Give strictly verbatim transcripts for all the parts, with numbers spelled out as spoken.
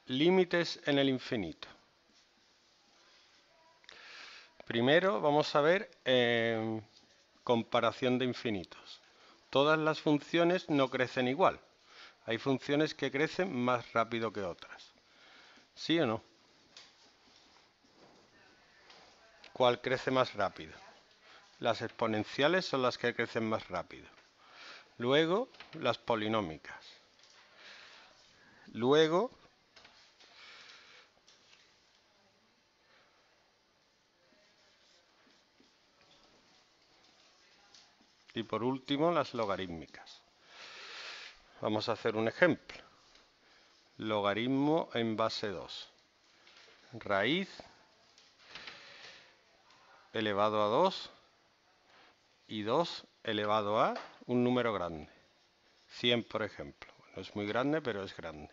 límites en el infinito. Primero vamos a ver eh, comparación de infinitos. Todas las funciones no crecen igual. Hay funciones que crecen más rápido que otras. ¿Sí o no? ¿Cuál crece más rápido? Las exponenciales son las que crecen más rápido. Luego, las polinómicas. Luego, y por último, las logarítmicas. Vamos a hacer un ejemplo. Logaritmo en base dos. Raíz elevado a dos y dos elevado a un número grande. cien, por ejemplo. No es muy grande, pero es grande.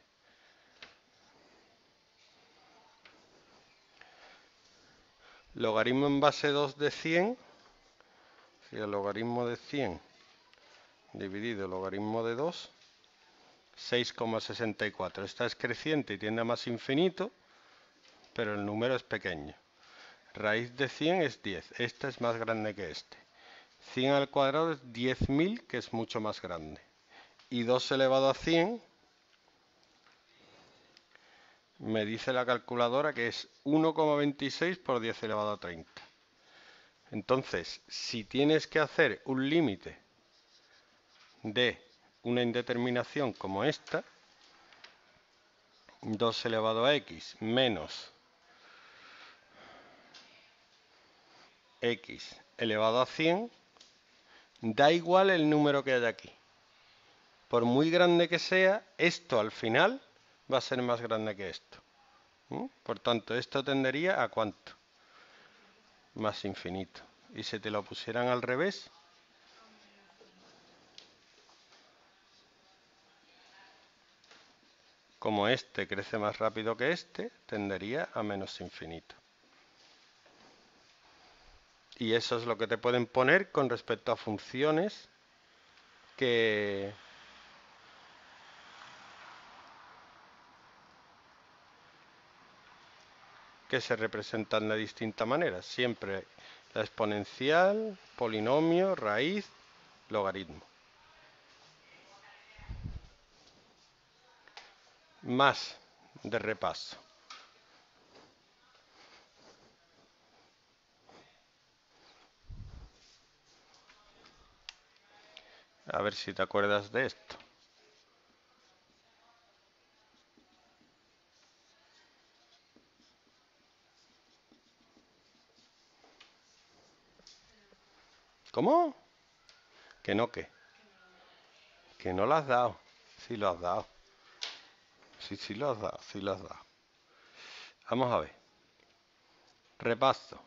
Logaritmo en base dos de cien. Si el logaritmo de cien dividido el logaritmo de dos, seis coma sesenta y cuatro. Esta es creciente y tiende a más infinito, pero el número es pequeño. Raíz de cien es diez. Esta es más grande que este. cien al cuadrado es diez mil, que es mucho más grande. Y dos elevado a cien, me dice la calculadora que es uno coma veintiséis por diez elevado a treinta. Entonces, si tienes que hacer un límite de una indeterminación como esta, dos elevado a x menos x elevado a cien, da igual el número que haya aquí. Por muy grande que sea, esto al final va a ser más grande que esto. ¿Mm? Por tanto, esto tendería a ¿cuánto? Más infinito. Y si te lo pusieran al revés, como este crece más rápido que este, tendería a menos infinito. Y eso es lo que te pueden poner con respecto a funciones que, que se representan de distinta manera. Siempre la exponencial, polinomio, raíz, logaritmo. Más de repaso. A ver si te acuerdas de esto. ¿Cómo? Que no, que. Que no lo has dado. Sí lo has dado. Sí, sí lo has dado, sí lo has dado. Vamos a ver. Repaso.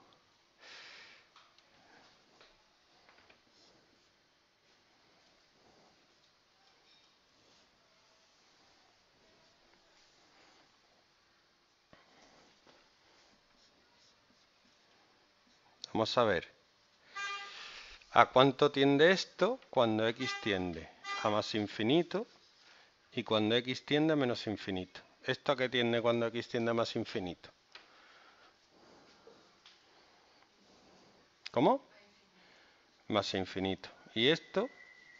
Vamos a ver. ¿A cuánto tiende esto cuando x tiende a más infinito y cuando x tiende a menos infinito? ¿Esto a qué tiende cuando x tiende a más infinito? ¿Cómo? Más infinito. ¿Y esto?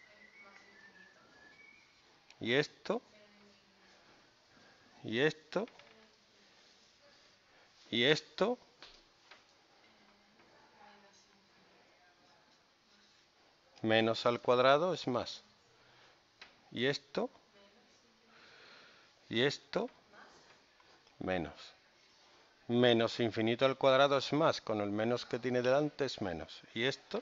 ¿Y esto? ¿Y esto? ¿Y esto? Menos al cuadrado es más. ¿Y esto? ¿Y esto? Menos. Menos infinito al cuadrado es más. Con el menos que tiene delante es menos. ¿Y esto?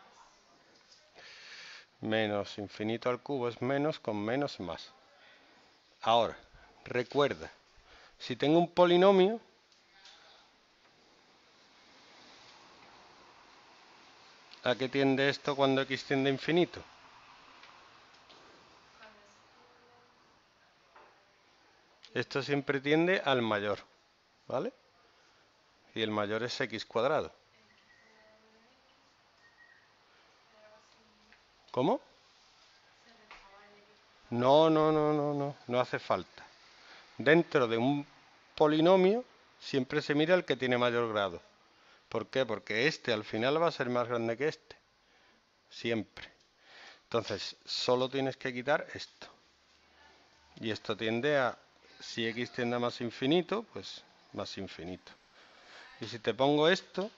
Menos infinito al cubo es menos, con menos más. Ahora, recuerda, si tengo un polinomio, ¿a qué tiende esto cuando x tiende a infinito? Esto siempre tiende al mayor, ¿vale? Y el mayor es x cuadrado. ¿Cómo? No, no, no, no, no, no hace falta. Dentro de un polinomio siempre se mira el que tiene mayor grado. ¿Por qué? Porque este al final va a ser más grande que este. Siempre. Entonces, solo tienes que quitar esto. Y esto tiende a, si x tiende a más infinito, pues más infinito. Y si te pongo esto,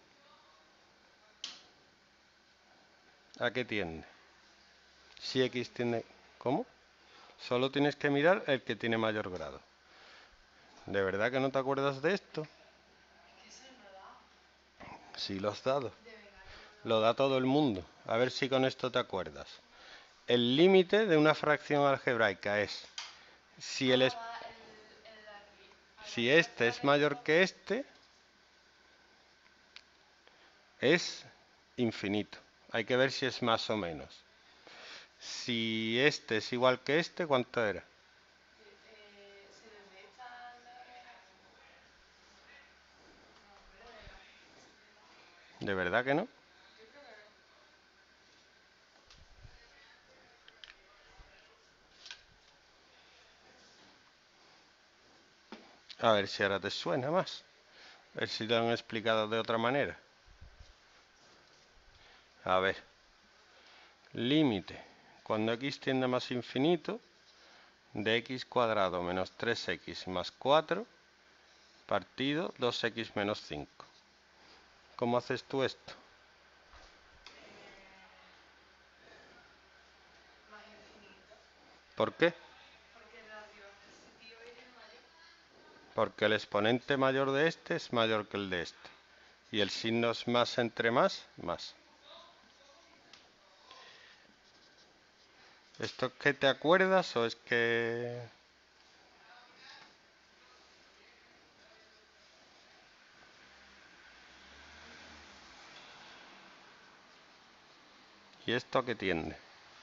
¿a qué tiende? Si x tiende... ¿Cómo? Solo tienes que mirar el que tiene mayor grado. ¿De verdad que no te acuerdas de esto? Sí, lo has dado. Lo da todo el mundo. A ver si con esto te acuerdas. El límite de una fracción algebraica es si, el es, si este es mayor que este, es infinito. Hay que ver si es más o menos. Si este es igual que este, ¿cuánto era? ¿De verdad que no? A ver si ahora te suena más. A ver si te lo han explicado de otra manera. A ver. Límite. Cuando x tiende a más infinito, de x cuadrado menos tres x más cuatro partido dos x menos cinco. ¿Cómo haces tú esto? ¿Por qué? Porque el exponente mayor de este es mayor que el de este. Y el signo es más entre más, más. ¿Esto es que te acuerdas o es que...? ¿Y esto a qué tiende?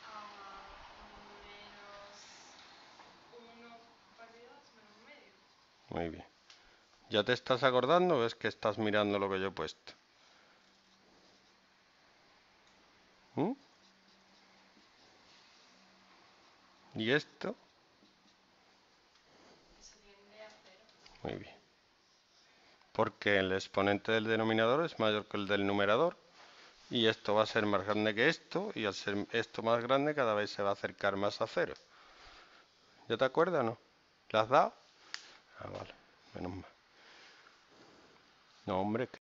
Muy bien. ¿Ya te estás acordando o es que estás mirando lo que yo he puesto? ¿Mm? ¿Y esto? Muy bien. Porque el exponente del denominador es mayor que el del numerador. Y esto va a ser más grande que esto. Y al ser esto más grande, cada vez se va a acercar más a cero. ¿Ya te acuerdas o no? ¿La has dado? Ah, vale. Menos mal. No, hombre.